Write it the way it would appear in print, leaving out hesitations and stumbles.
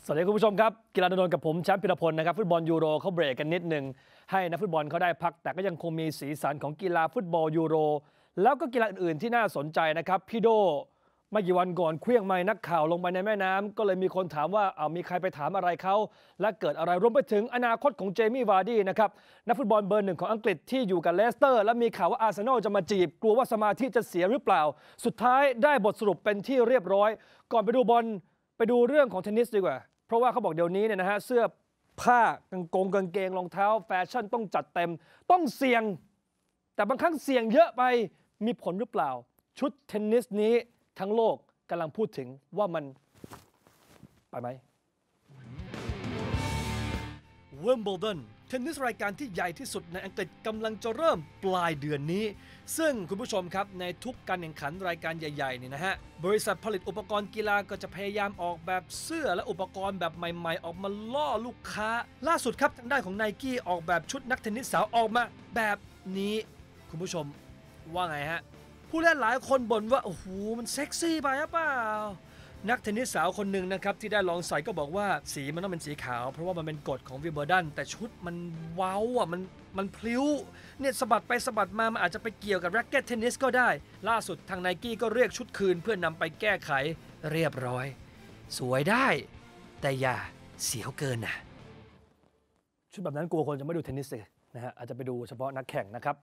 สวัสดีคุณผู้ชมครับกีฬาดำเนินกับผมแชมป์พิรพลนะครับฟุตบอลยูโรเขาเบรกกันนิดหนึ่งให้นักฟุตบอลเขาได้พักแต่ก็ยังคงมีสีสันของกีฬาฟุตบอลยูโรแล้วก็กีฬาอื่นๆที่น่าสนใจนะครับพี่โดไม่กี่วันก่อนเคลื่องไม้นักข่าวลงไปในแม่น้ำก็เลยมีคนถามว่ามีใครไปถามอะไรเขาและเกิดอะไรรวมไปถึงอนาคตของเจมี่วาร์ดี้นะครับนักฟุตบอลเบอร์หนึ่งของอังกฤษที่อยู่กับเลสเตอร์และมีข่าวว่าอาร์เซนอลจะมาจีบกลัวว่าสมาธิจะเสียหรือเปล่าสุดท้ายได้บทสรุปเป็นที่เรียบร้อยก่อนไปดูบอลไปดูเรื่องของเทนนิสดีกว่าเพราะว่าเขาบอกเดี๋ยวนี้เนี่ยนะฮะเสื้อผ้ากางเกงรองเท้าแฟชั่นต้องจัดเต็มต้องเสี่ยงแต่บางครั้งเสี่ยงเยอะไปมีผลหรือเปล่าชุดเทนนิสนี้ทั้งโลกกำลังพูดถึงว่ามันไปไหมวิมเบิลดันเทนนิสรายการที่ใหญ่ที่สุดในอังกฤษกำลังจะเริ่มปลายเดือนนี้ซึ่งคุณผู้ชมครับในทุกการแข่งขันรายการใหญ่ๆนี่นะฮะบริษัทผลิตอุปกรณ์กีฬาก็จะพยายามออกแบบเสื้อและอุปกรณ์แบบใหม่ๆออกมาล่อลูกค้าล่าสุดครับทางด้านของ Nike ออกแบบชุดนักเทนนิสสาวออกมาแบบนี้คุณผู้ชมว่าไงฮะผู้เล่นหลายคนบ่นว่าโอ้โหมันเซ็กซี่ไปหรือเปล่านักเทนนิสสาวคนหนึ่งนะครับที่ได้ลองใส่ก็บอกว่าสีมันต้องเป็นสีขาวเพราะว่ามันเป็นกฎของวิมเบิลดันแต่ชุดมันเว้ามันพลิ้วเนี่ยสะบัดไปสะบัดมามันอาจจะไปเกี่ยวกับแร็คเก็ตเทนนิสก็ได้ล่าสุดทาง Nike ก็เรียกชุดคืนเพื่อนำไปแก้ไขเรียบร้อยสวยได้แต่อย่าเสียวเกินนะชุดแบบนั้นกลัวคนจะไม่ดูเทนนิสเลยนะฮะอาจจะไปดูเฉพาะนักแข่งนะครับ